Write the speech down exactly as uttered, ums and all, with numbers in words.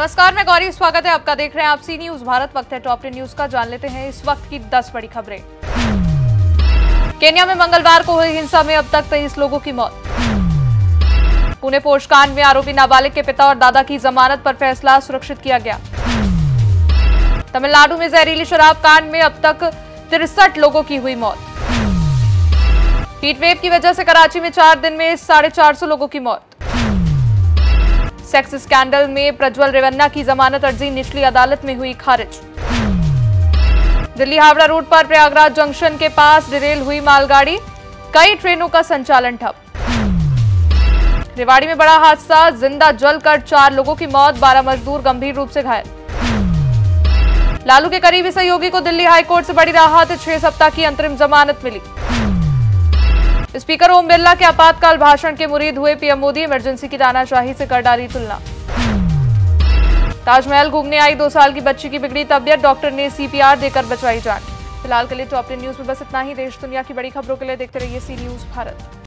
नमस्कार, मैं गौरी, स्वागत है आपका। देख रहे हैं आप सी न्यूज भारत। वक्त है टॉप टेन न्यूज का। जान लेते हैं इस वक्त की दस बड़ी खबरें। केन्या में मंगलवार को हुई हिंसा में अब तक तेईस लोगों की मौत। पुणे पोर्श कांड में आरोपी नाबालिग के पिता और दादा की जमानत पर फैसला सुरक्षित किया गया। तमिलनाडु में जहरीली शराब कांड में अब तक तिरसठ लोगों की हुई मौत। हीटवेव की वजह से कराची में चार दिन में साढ़े चार सौ लोगों की मौत। सेक्स स्कैंडल में प्रज्वल रेवन्ना की जमानत अर्जी निचली अदालत में हुई खारिज। दिल्ली हावड़ा रूट पर प्रयागराज जंक्शन के पास डिरेल हुई मालगाड़ी, कई ट्रेनों का संचालन ठप। रेवाड़ी में बड़ा हादसा, जिंदा जलकर चार लोगों की मौत, बारह मजदूर गंभीर रूप से घायल। लालू के करीबी सहयोगी को दिल्ली हाईकोर्ट से बड़ी राहत, छह सप्ताह की अंतरिम जमानत मिली। स्पीकर ओम बिरला के आपातकाल भाषण के मुरीद हुए पीएम मोदी, इमरजेंसी की तानाशाही से कर डाली तुलना। ताजमहल घूमने आई दो साल की बच्ची की बिगड़ी तबीयत, डॉक्टर ने सीपीआर देकर बचाई जान। फिलहाल के लिए टॉप टेन न्यूज में बस इतना ही। देश दुनिया की बड़ी खबरों के लिए देखते रहिए सी न्यूज भारत।